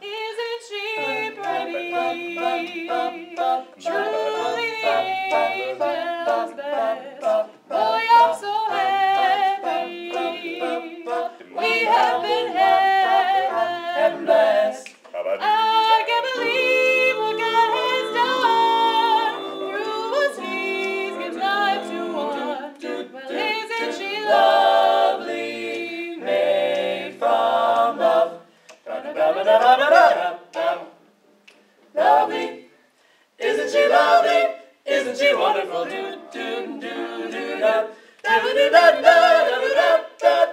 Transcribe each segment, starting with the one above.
Isn't she pretty? Truly angel's best. Boy, I'm so happy. We have been heaven blessed. I can't believe what God has done. Through us He's given life to one. Well, isn't she lovely? Made from love. Lovely. Isn't she lovely? Isn't she wonderful? Do do do do da. Da da da da da da da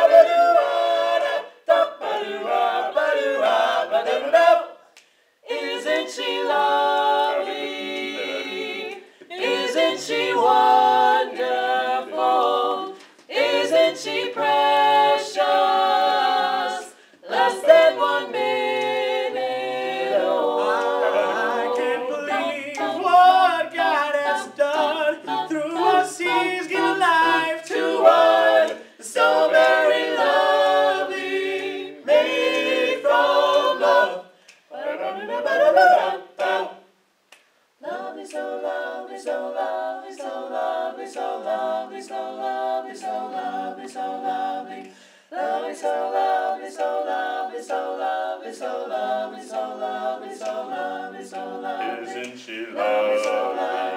da. Isn't she lovely? Isn't she wonderful? Isn't she precious? Less than 1 minute old. I can't believe what God has done. Through us He's given life to one. So very lovely, made from love. Lovely, so lovely, so lovely, so lovely, so lovely, so lovely, so lovely, so lovely. Lovely, so lovely, so lovely, so lovely, so lovely, so lovely, so lovely, so lovely. Isn't she Lovely, so lovely?